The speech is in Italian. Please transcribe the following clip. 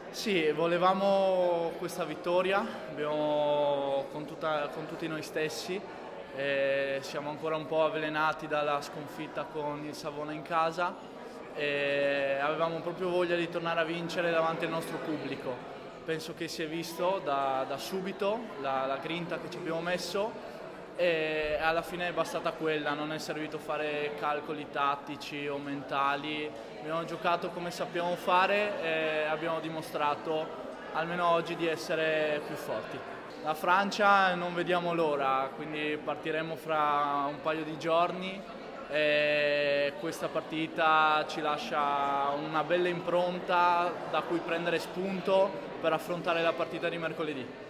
Sì, volevamo questa vittoria, con tutti noi stessi, siamo ancora un po' avvelenati dalla sconfitta con il Savona in casa e avevamo proprio voglia di tornare a vincere davanti al nostro pubblico. Penso che si è visto da subito la grinta che ci abbiamo messo e alla fine è bastata quella, non è servito fare calcoli tattici o mentali, abbiamo giocato come sappiamo fare e abbiamo dimostrato almeno oggi di essere più forti. La Francia non vediamo l'ora, quindi partiremo fra un paio di giorni e questa partita ci lascia una bella impronta da cui prendere spunto per affrontare la partita di mercoledì.